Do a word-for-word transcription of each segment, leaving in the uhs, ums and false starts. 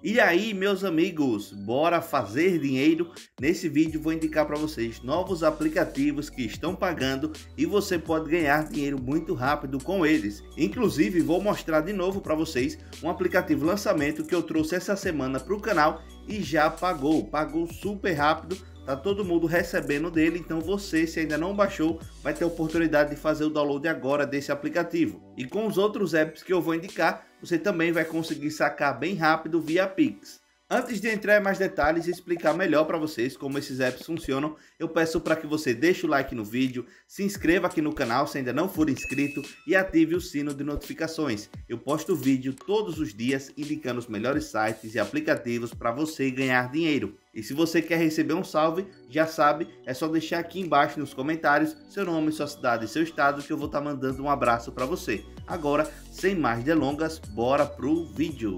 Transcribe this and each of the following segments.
E aí, meus amigos, bora fazer dinheiro? Nesse vídeo vou indicar para vocês novos aplicativos que estão pagando e você pode ganhar dinheiro muito rápido com eles. Inclusive vou mostrar de novo para vocês um aplicativo lançamento que eu trouxe essa semana para o canal e já pagou, pagou super rápido. Tá todo mundo recebendo dele, então você, se ainda não baixou, vai ter a oportunidade de fazer o download agora desse aplicativo. E com os outros apps que eu vou indicar, você também vai conseguir sacar bem rápido via Pix. Antes de entrar em mais detalhes e explicar melhor para vocês como esses apps funcionam, eu peço para que você deixe o like no vídeo, se inscreva aqui no canal se ainda não for inscrito e ative o sino de notificações. Eu posto vídeo todos os dias indicando os melhores sites e aplicativos para você ganhar dinheiro. E se você quer receber um salve, já sabe, é só deixar aqui embaixo nos comentários seu nome, sua cidade e seu estado que eu vou estar mandando um abraço para você. Agora, sem mais delongas, bora pro vídeo.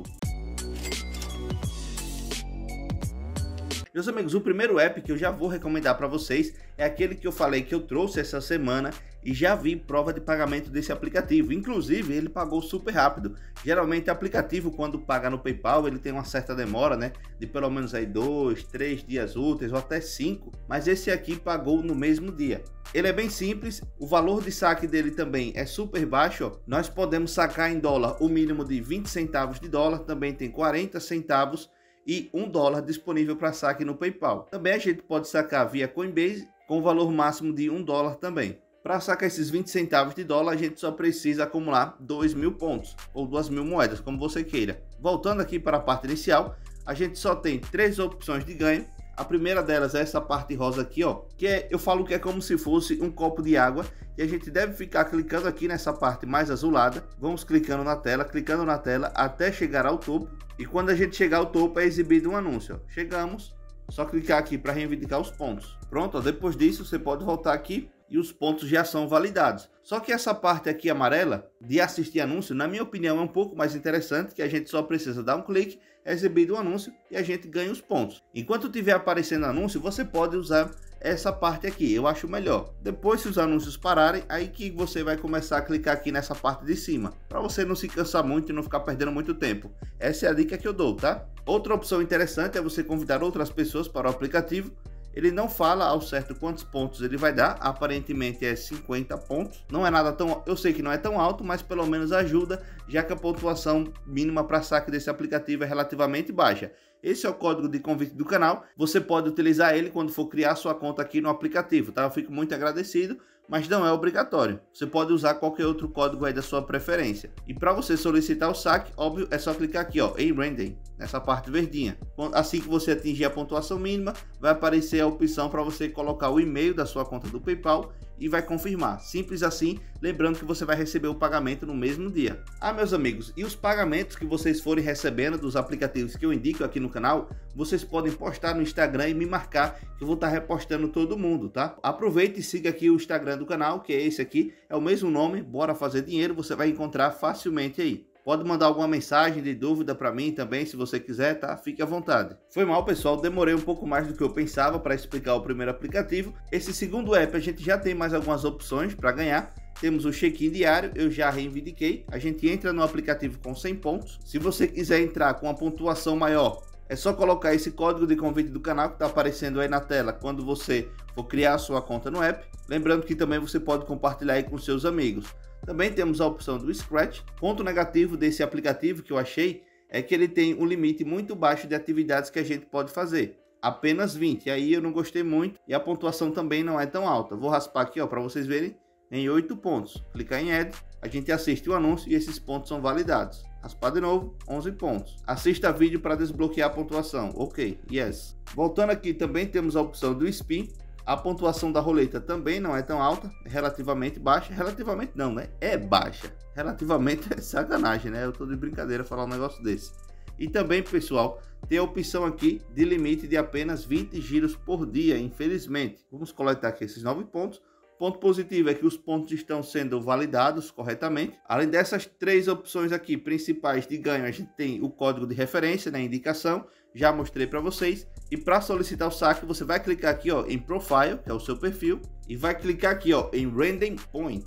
Meus amigos, o primeiro app que eu já vou recomendar para vocês é aquele que eu falei que eu trouxe essa semana e já vi prova de pagamento desse aplicativo. Inclusive, ele pagou super rápido. Geralmente, o aplicativo, quando paga no PayPal, ele tem uma certa demora, né? De pelo menos aí dois, três dias úteis ou até cinco. Mas esse aqui pagou no mesmo dia. Ele é bem simples, o valor de saque dele também é super baixo. Ó. Nós podemos sacar em dólar o mínimo de vinte centavos de dólar, também tem quarenta centavos. E um dólar disponível para saque no PayPal. Também a gente pode sacar via Coinbase com valor máximo de um dólar também. Para sacar esses vinte centavos de dólar, a gente só precisa acumular dois mil pontos ou duas mil moedas, como você queira. Voltando aqui para a parte inicial, a gente só tem três opções de ganho. A primeira delas é essa parte rosa aqui, ó, que é, eu falo que é como se fosse um copo de água e a gente deve ficar clicando aqui nessa parte mais azulada. Vamos clicando na tela, clicando na tela até chegar ao topo. E quando a gente chegar ao topo é exibido um anúncio. Ó. Chegamos, só clicar aqui para reivindicar os pontos. Pronto, ó, depois disso você pode voltar aqui e os pontos já são validados. Só que essa parte aqui amarela de assistir anúncio, na minha opinião, é um pouco mais interessante, que a gente só precisa dar um clique, é exibido o anúncio e a gente ganha os pontos. Enquanto tiver aparecendo anúncio, você pode usar essa parte aqui, eu acho melhor. Depois, se os anúncios pararem, aí que você vai começar a clicar aqui nessa parte de cima, para você não se cansar muito e não ficar perdendo muito tempo. Essa é a dica que eu dou, tá? Outra opção interessante é você convidar outras pessoas para o aplicativo. Ele não fala ao certo quantos pontos ele vai dar, aparentemente é cinquenta pontos. Não é nada tão, eu sei que não é tão alto, mas pelo menos ajuda, já que a pontuação mínima para saque desse aplicativo é relativamente baixa. Esse é o código de convite do canal, você pode utilizar ele quando for criar sua conta aqui no aplicativo, tá? Eu fico muito agradecido, mas não é obrigatório. Você pode usar qualquer outro código aí da sua preferência. E para você solicitar o saque, óbvio, é só clicar aqui, ó, em Random, nessa parte verdinha. Assim que você atingir a pontuação mínima, vai aparecer a opção para você colocar o e-mail da sua conta do PayPal e vai confirmar. Simples assim, lembrando que você vai receber o pagamento no mesmo dia. Ah, meus amigos, e os pagamentos que vocês forem recebendo dos aplicativos que eu indico aqui no canal, vocês podem postar no Instagram e me marcar, que eu vou estar repostando todo mundo, tá? Aproveite e siga aqui o Instagram do canal, que é esse aqui, é o mesmo nome, Bora Fazer Dinheiro, você vai encontrar facilmente aí. Pode mandar alguma mensagem de dúvida para mim também, se você quiser, tá? Fique à vontade. Foi mal, pessoal, demorei um pouco mais do que eu pensava para explicar o primeiro aplicativo. Esse segundo app a gente já tem mais algumas opções para ganhar. Temos o check-in diário, eu já reivindiquei. A gente entra no aplicativo com cem pontos. Se você quiser entrar com uma pontuação maior, é só colocar esse código de convite do canal que está aparecendo aí na tela quando você for criar a sua conta no app. Lembrando que também você pode compartilhar aí com seus amigos. Também temos a opção do Scratch. Ponto negativo desse aplicativo que eu achei é que ele tem um limite muito baixo de atividades que a gente pode fazer. Apenas vinte. E aí eu não gostei muito e a pontuação também não é tão alta. Vou raspar aqui para vocês verem em oito pontos. Clicar em Add, a gente assiste o anúncio e esses pontos são validados. Raspar de novo, onze pontos. Assista vídeo para desbloquear a pontuação. Ok, yes. Voltando aqui, também temos a opção do Spin. A pontuação da roleta também não é tão alta, é relativamente baixa. Relativamente não, né? É baixa. Relativamente é sacanagem, né? Eu tô de brincadeira falar um negócio desse. E também, pessoal, tem a opção aqui de limite de apenas vinte giros por dia, infelizmente. Vamos coletar aqui esses nove pontos. Ponto positivo é que os pontos estão sendo validados corretamente. Além dessas três opções aqui principais de ganho, a gente tem o código de referência na indicação, já mostrei para vocês. E para solicitar o saque, você vai clicar aqui, ó, em Profile, que é o seu perfil, e vai clicar aqui, ó, em Random Points.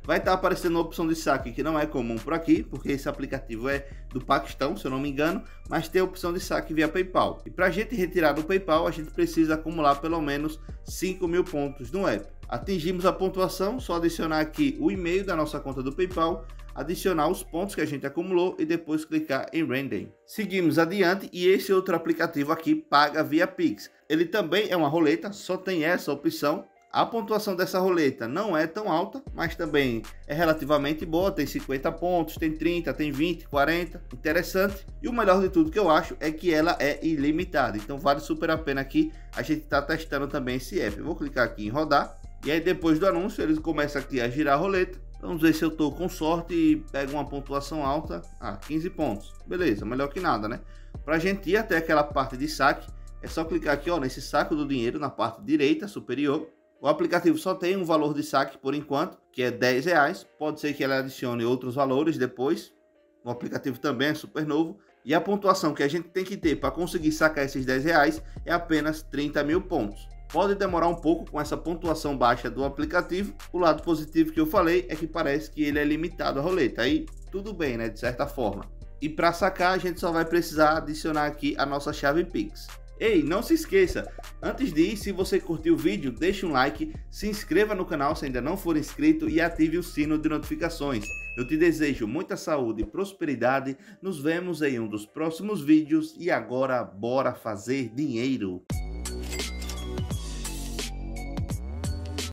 vai estar aparecendo a opção de saque que não é comum por aqui, porque esse aplicativo é do Paquistão, se eu não me engano, mas tem a opção de saque via PayPal. E para a gente retirar do PayPal, a gente precisa acumular pelo menos cinco mil pontos no app. Atingimos a pontuação, só adicionar aqui o e-mail da nossa conta do PayPal, adicionar os pontos que a gente acumulou e depois clicar em Redeem. Seguimos adiante e esse outro aplicativo aqui paga via Pix. Ele também é uma roleta, só tem essa opção. A pontuação dessa roleta não é tão alta, mas também é relativamente boa, tem cinquenta pontos, tem trinta, tem vinte, quarenta, interessante. E o melhor de tudo que eu acho é que ela é ilimitada, então vale super a pena aqui a gente está testando também esse app. Eu vou clicar aqui em rodar e aí depois do anúncio eles começam aqui a girar a roleta. Vamos ver se eu tô com sorte e pego uma pontuação alta. Ah, quinze pontos, beleza, melhor que nada, né? Pra gente ir até aquela parte de saque, é só clicar aqui, ó, nesse saco do dinheiro na parte direita superior. O aplicativo só tem um valor de saque por enquanto, que é dez reais. Pode ser que ele adicione outros valores depois. O aplicativo também é super novo. E a pontuação que a gente tem que ter para conseguir sacar esses dez reais é apenas trinta mil pontos. Pode demorar um pouco com essa pontuação baixa do aplicativo. O lado positivo que eu falei é que parece que ele é limitado à roleta. Aí tudo bem, né? De certa forma. E para sacar a gente só vai precisar adicionar aqui a nossa chave Pix. Ei, não se esqueça, antes de ir, se você curtiu o vídeo, deixe um like, se inscreva no canal se ainda não for inscrito e ative o sino de notificações. Eu te desejo muita saúde e prosperidade, nos vemos em um dos próximos vídeos e agora bora fazer dinheiro!